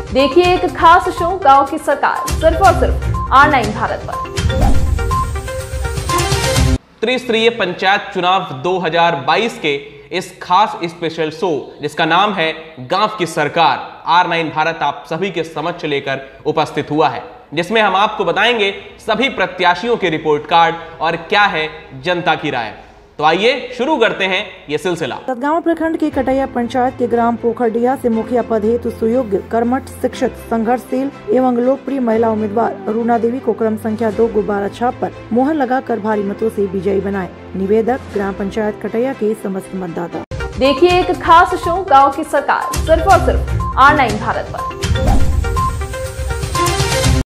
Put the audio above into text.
देखिए एक खास शो गांव की सरकार सिर्फ और सिर्फ R9 भारत पर। त्रिस्तरीय पंचायत चुनाव 2022 के इस खास स्पेशल शो जिसका नाम है गांव की सरकार R9 भारत आप सभी के समक्ष लेकर उपस्थित हुआ है, जिसमें हम आपको बताएंगे सभी प्रत्याशियों के रिपोर्ट कार्ड और क्या है जनता की राय। तो आइए शुरू करते हैं ये सिलसिला। सतगांव प्रखंड के कटैया पंचायत के ग्राम पोखरडिया से मुखिया पद हेतु सुयोग्य, कर्मठ, शिक्षित, संघर्षशील एवं लोकप्रिय महिला उम्मीदवार अरुणा देवी को क्रम संख्या 2 गुब्बारा छाप पर मोहर लगाकर भारी मतों से विजयी बनाए। निवेदक ग्राम पंचायत कटैया के समस्त मतदाता। देखिए एक खास शो गांव की सरकार सिर्फ और सिर्फ R9 भारत पर।